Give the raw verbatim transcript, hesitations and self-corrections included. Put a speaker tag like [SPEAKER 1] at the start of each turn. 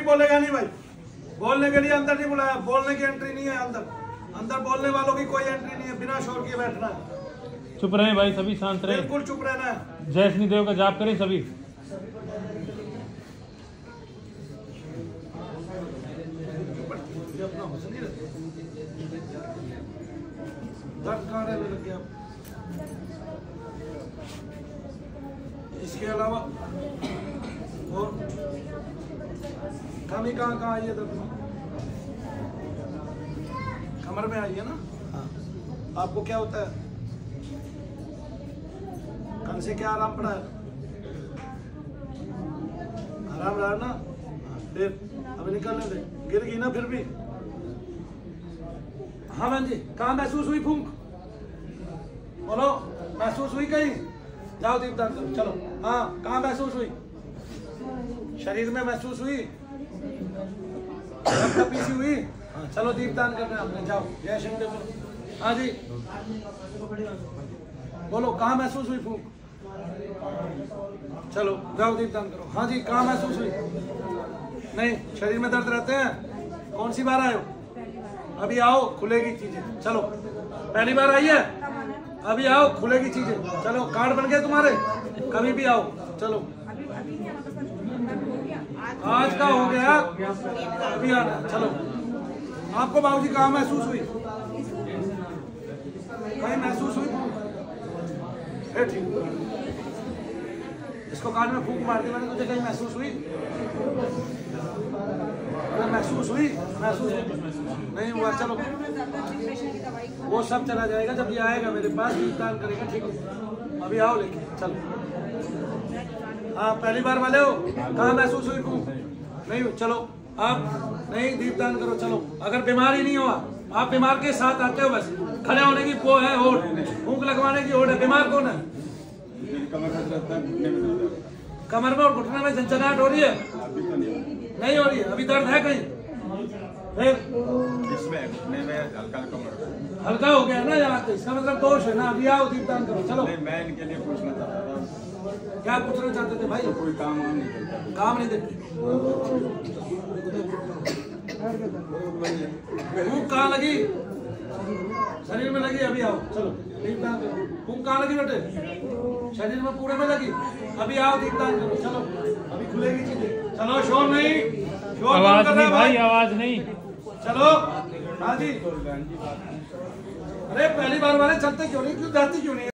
[SPEAKER 1] बोलेगा नहीं भाई, बोलने के लिए अंदर नहीं बुलाया, बोलने की एंट्री नहीं है अंदर, अंदर बोलने वालों की कोई एंट्री नहीं है, बिना शोर किए बैठना है।
[SPEAKER 2] चुप रहे भाई, सभी शांत रहे,
[SPEAKER 1] बिल्कुल चुप रहना है।
[SPEAKER 2] जय श्री देव का जाप करें सभी।
[SPEAKER 1] अपना हुस्न नहीं रखते, दर्द कहाँ रहने लग गया। इसके अलावा और कमी कहाँ कहाँ आई है दर्द में? कमर में आई है ना? हाँ। आपको क्या होता है? कल से क्या आराम पड़ा है? आराम रहा ना? फिर अभी निकलने दे, गिर गई ना फिर भी। हाँ बहन जी, कहाँ महसूस हुई फूंक? बोलो, महसूस हुई कहीं? जाओ दीपदान करो, चलो। हाँ, कहाँ महसूस हुई? शरीर में महसूस हुई? पीसी हुई? हाँ, चलो दीपदान करना है आपने, जाओ। जय शिव देव बोलो। हाँ जी बोलो, कहाँ महसूस हुई फूंक? चलो जाओ दीपदान करो। हाँ जी, कहाँ महसूस हुई? नहीं, शरीर में दर्द रहते हैं? कौन सी बार आए हो? अभी आओ, खुलेगी चीजें। चलो, पहली बार आई है? अभी आओ, खुलेगी चीजें। चलो, कार्ड बन गए तुम्हारे, कभी भी आओ। चलो, आज का हो गया, अभी आना। चलो, आपको बाबूजी कहाँ महसूस हुई? कहीं महसूस हुई? ठीक, इसको कार्ड में फूंक मार दी मैंने, तुझे कहीं महसूस हुई? महसूस हुई? महसूस नहीं हुआ? चलो, वो सब चला जाएगा जब ये आएगा मेरे पास, दीपदान करेगा। ठीक है, अभी आओ लेके। चलो, हाँ पहली बार वाले हो, कहाँ महसूस हुई फूंक? नहीं हुई? चलो आप नहीं, दीपदान करो। चलो, अगर बीमार ही नहीं हुआ, आप बीमार के साथ आते हो, बस खड़े होने की वो है होड़, फूंक लगवाने की होड़ है। बीमार कौन है? कमर में और घुटने में झंझनाहट हो रही है? नहीं हो रही है? अभी दर्द है कहीं? फिर हल्का हो गया ना यहाँ पे, इसका मतलब दोष है ना। अभी आओ, दीपदान करो। चलो,
[SPEAKER 3] मैं इनके लिए पूछना चाहता था।
[SPEAKER 1] क्या पूछना चाहते थे भाई?
[SPEAKER 3] तो कोई काम वाम नहीं करता?
[SPEAKER 1] काम नहीं देते? भूख कहाँ लगी? शरीर में लगी? अभी आओ, चलो दीपदान करो। भूख कहाँ लगी बेटे? शरीर में पूरे में लगी? अभी आओ, दीपदान करो। चलो, अभी खुलेगी चीजें। चलो, शोर नहीं, शोर
[SPEAKER 2] आवाज नहीं भाई, आवाज नहीं।
[SPEAKER 1] चलो, हाँ जी। अरे पहली बार वाले चलते क्यों नहीं, क्यों जाती क्यों नहीं?